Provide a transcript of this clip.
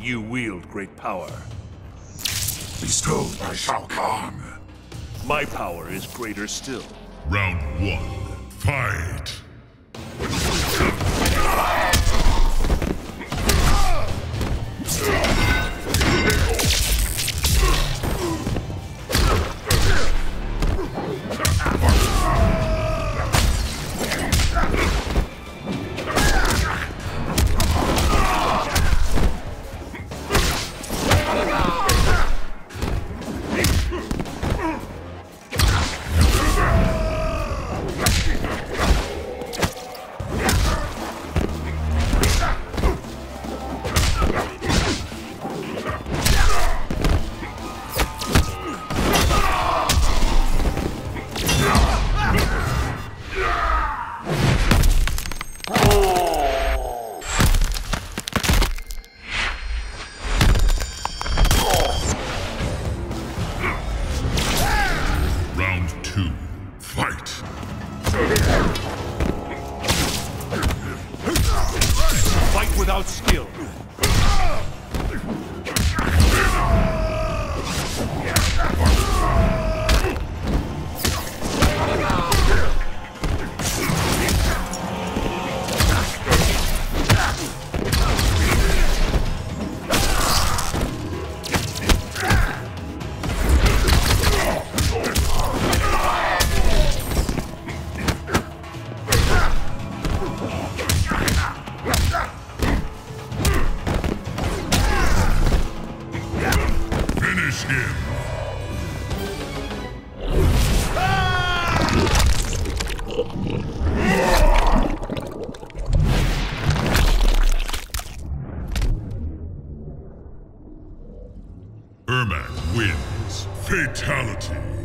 You wield great power. Bestowed by Shao Kahn. My power is greater still. Round 1. Fight! Round 2. Fight! Fight without skill. Finish him! Ermac wins. Fatality.